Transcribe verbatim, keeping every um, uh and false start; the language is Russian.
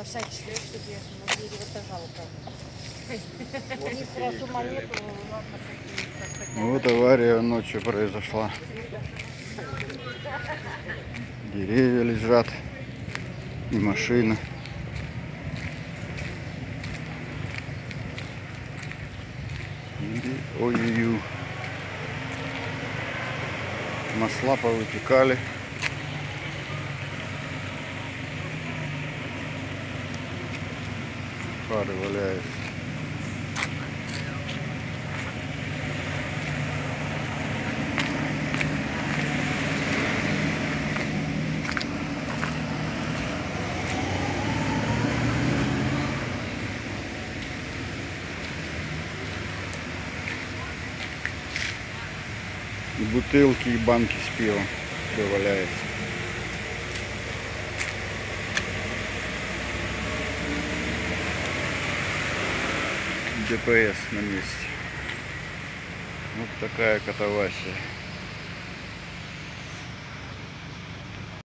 всякий случай себе на дерево-то жалко. У них сразу монету, ладно, какие-то. Вот авария ночью произошла. Деревья лежат и машина. Ой-ой-ой. Масла повытекали. Фары валяются. И бутылки, и банки с пивом все валяется. ДПС на месте. Вот такая катавасия.